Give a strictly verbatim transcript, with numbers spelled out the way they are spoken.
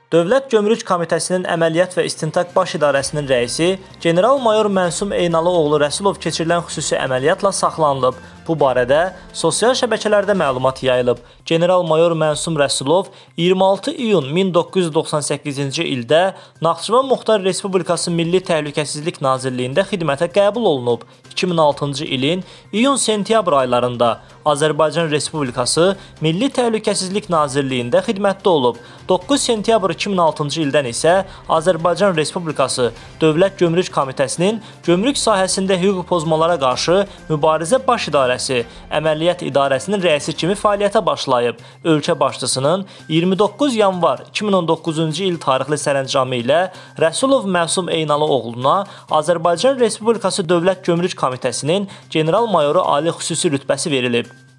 Dövlət Gömrük Komitəsinin Əməliyyat və İstintaq Baş İdarəsinin rəisi general-mayor Məsum Eynalıoğlu Rəsulov keçirilən xüsusi əməliyyatla saxlanılıb. Bu barədə sosial şəbəkələrdə məlumat yayılıb. General-mayor Məsum Rəsulov iyirmi altı iyun min doqquz yüz doxsan səkkizinci ildə Naxçıvan Muxtar Respublikası Milli Təhlükəsizlik Nazirliyində xidmətə qəbul olunub. iki min altıncı ilin iyun-sentyabr aylarında Azərbaycan Respublikası Milli Təhlükəsizlik Nazirliyində xidmətdə olub. doqquz sentyabr iki min altıncı ildən isə Azərbaycan Respublikası Dövlət Gömrük Komitəsinin gömrük sahəsində hüquq pozmalara qarşı mübarizə baş idarəsi, əməliyyat idarəsinin rəisi kimi fəaliyyətə başlayıb. Ölkə başçısının iyirmi doqquz yanvar iki min on doqquzuncu il tarixli sərəncamı ilə Rəsulov Məsum Eynalıoğluna Azərbaycan Respublikası Dövlət Gömrük Komitəsinin general-mayoru ali xüsusi rütbəsi verilib.